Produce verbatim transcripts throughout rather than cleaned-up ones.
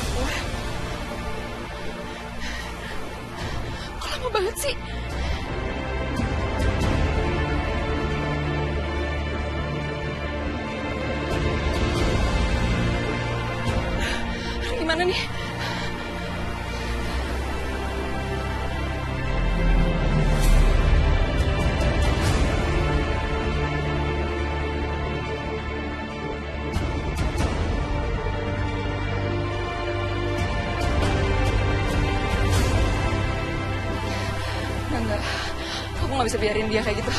Kok lama banget sih? Gimana nih? Enggak, aku nggak bisa biarin dia kayak gitu.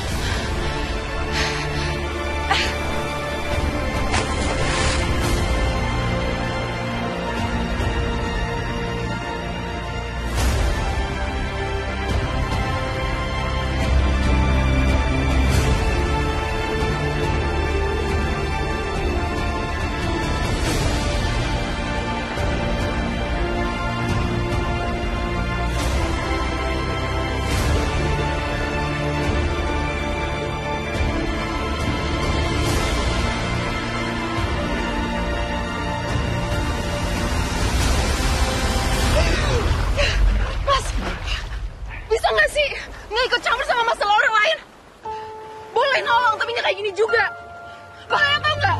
Nggak ikut campur sama masalah orang lain. Boleh nolong, tapi nggak kayak gini juga. Bahaya tau nggak?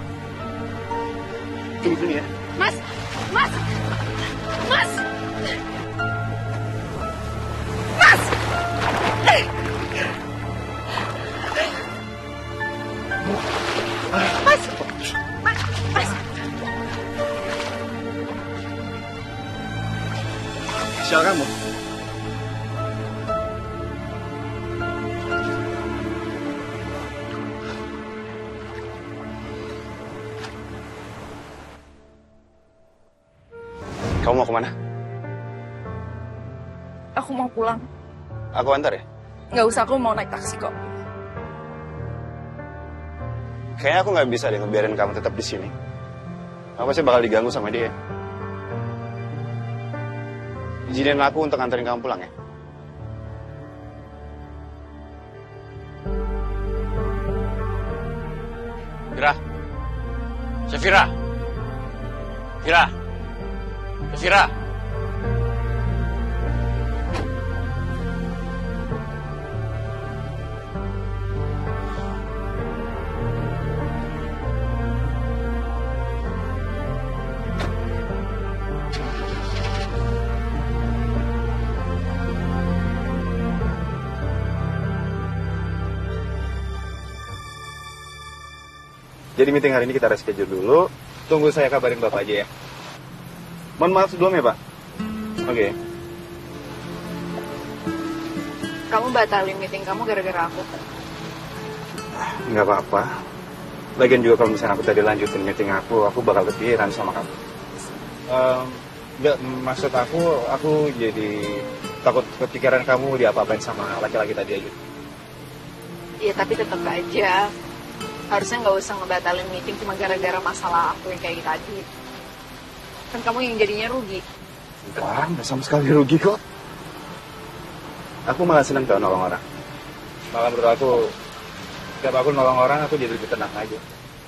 Tunggu dulu ya. Mas, mas, mas, mas. Mas, mas, mas. Siapa kamu? Kamu mau kemana? Aku mau pulang. Aku antar ya? Nggak usah, aku mau naik taksi kok. Kayaknya aku nggak bisa deh ngebiarin kamu tetap di sini. Aku pasti bakal diganggu sama dia. Izinin aku untuk anterin kamu pulang ya? Vira. Safira. Vira. Safira. Jadi meeting hari ini kita reschedule dulu. Tunggu saya kabarin Bapak aja ya. Mohon maaf sebelumnya, Pak. Oke. Okay. Kamu batalin meeting kamu gara-gara aku. Nggak apa-apa. Lagian juga kalau misalnya aku tadi lanjutin meeting aku, aku bakal kepikiran sama kamu. Um, nggak, maksud aku, aku jadi takut kepikiran kamu diapa-apain sama laki-laki tadi aja. Iya, tapi tetap aja. Harusnya nggak usah ngebatalin meeting cuma gara-gara masalah aku yang kayak tadi. Kan kamu yang jadinya rugi. Enggak, nggak sama sekali rugi kok. Aku malah seneng tau nolong orang. Malah menurut aku, setiap aku nolong orang, aku jadi lebih tenang aja.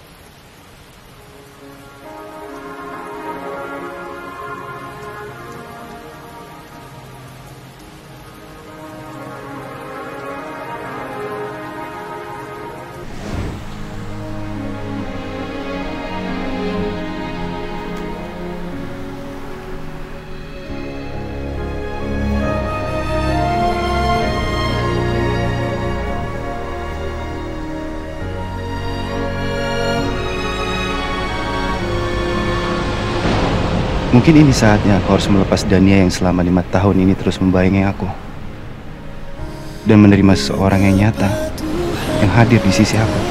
Mungkin ini saatnya aku harus melepas Dania yang selama lima tahun ini terus membayangi aku. Dan menerima seseorang yang nyata, yang hadir di sisi aku.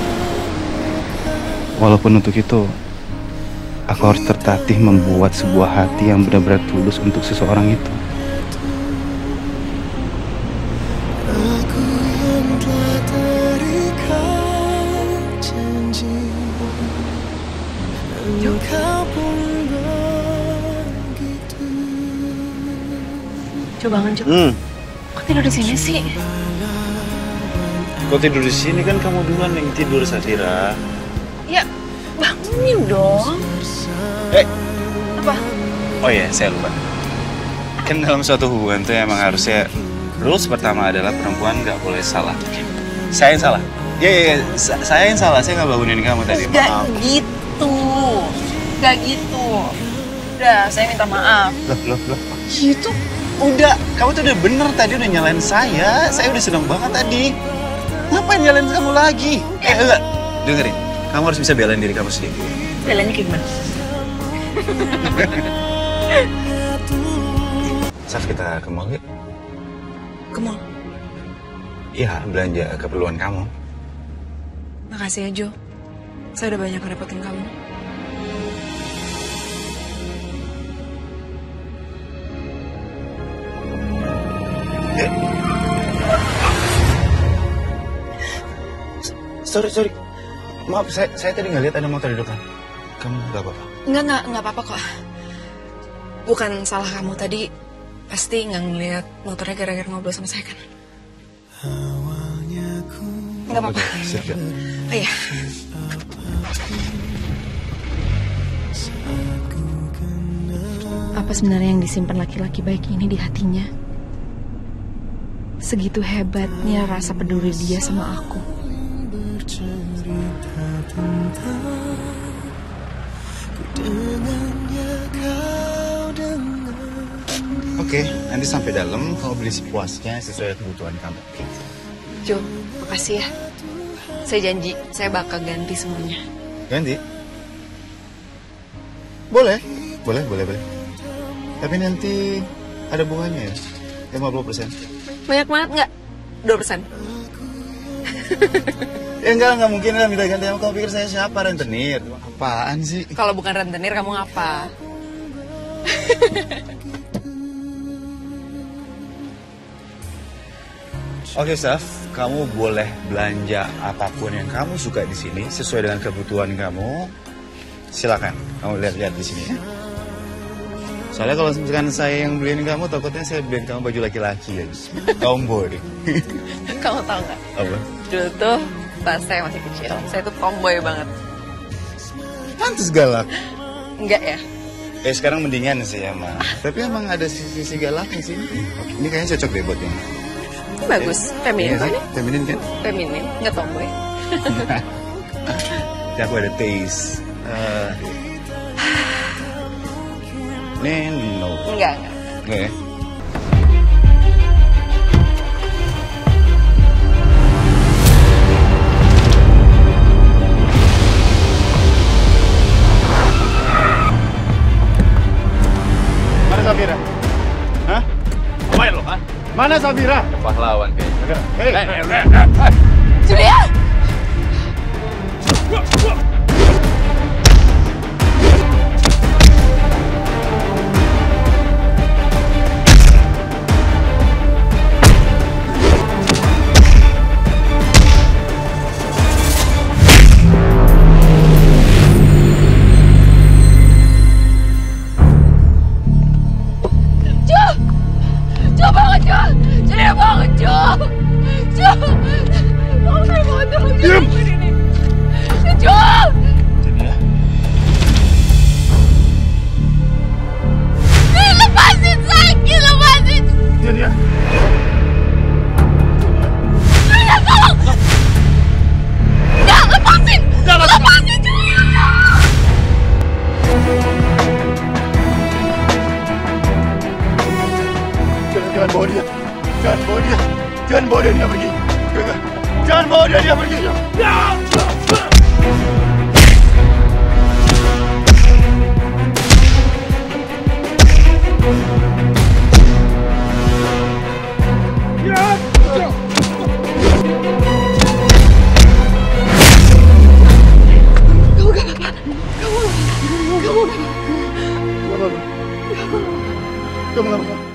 Walaupun untuk itu, aku harus tertatih membuat sebuah hati yang benar-benar tulus untuk seseorang itu. Coba bangun, coba. Hmm. Kok tidur di sini sih? Kok tidur di sini kan kamu duluan yang tidur, Safira. Ya, bangunin dong. Eh, Apa? Oh iya, saya lupa. Kan dalam suatu hubungan tuh emang harusnya rules pertama adalah perempuan nggak boleh salah. Saya yang salah. Ya, ya, ya. Sa- saya yang salah. Saya nggak bangunin kamu tadi. Gak Maaf. gitu. Gak gitu. Udah, saya minta maaf. Loh, loh, loh. Gitu. Udah, kamu tuh udah bener tadi udah nyalain saya. Saya udah seneng banget tadi. Ngapain nyalain kamu lagi? Eh, enggak. Dengerin. Kamu harus bisa belain diri kamu sendiri. Belainnya kayak gimana? Saf, kita ke mall yuk. Ke mall. Iya, belanja keperluan kamu. Makasih ya, Jo. Saya udah banyak ngerepotin kamu. Sorry, sorry. Maaf, saya, saya tadi nggak lihat ada motor di depan. Kamu nggak apa-apa? Enggak, enggak, enggak apa-apa kok. Bukan salah kamu tadi. Pasti nggak ngeliat motornya gara-gara ngobrol sama saya kan? Enggak apa-apa. Siap, siap. Oh iya. Apa sebenarnya yang disimpan laki-laki baik ini di hatinya? Segitu hebatnya rasa peduli dia sama aku. Oke, nanti sampai dalam kamu beli sepuasnya sesuai kebutuhan kamu. Jo, makasih ya. Saya janji, saya bakal ganti semuanya. Ganti? Boleh, boleh, boleh, boleh. Tapi nanti ada bunganya ya, lima puluh persen. Banyak banget nggak? dua persen. Ya enggak, enggak mungkin lah minta ganti. Kamu pikir saya siapa, rentenir? Apaan sih? Kalau bukan rentenir, kamu apa? Oke, Saf, kamu boleh belanja apapun yang kamu suka di sini sesuai dengan kebutuhan kamu. Silakan, kamu lihat-lihat di sini ya. Soalnya kalau misalkan saya yang beliin kamu, takutnya saya beliin kamu baju laki-laki ya. Tomboy. Kamu tahu nggak? Apa? Dulu tuh pas saya masih kecil, saya tuh tomboy banget. Pantes galak. Enggak ya? Eh sekarang mendingan sih emang. Tapi emang ada sisi-sisi galak di sini. Oke, ini kayaknya cocok deh buat ini. Bagus, feminin Iya kan? sih, feminin kan? Feminin, nggak tomboy. Ya aku ada taste. Uh, Neno. Enggak, enggak. Enggak ya? Mana Safira? Hah? Ngapain lo, ha? Mana Safira? Pahlawan kayaknya. Hei, Eh, eh, eh, eh. Julia! Jo! Jo banget, Jo! Julia banget, Jo! Jo! Kamu saya banget, Jo! Diam! Jo! Jadi ya. Nih, lepasin sakit, lepasin! Jadi ya. Julia, tolong! Nggak, lepasin! Lepasin, Julia! Jangan, jangan bawa dia. Jangan bawa dia. Jangan bawa dia, dia pergi. Jangan, jangan bawa dia, dia pergi. Kamu gak apa-apa. Kamu, kamu gak apa-apa. Kamu nggak apa-apa.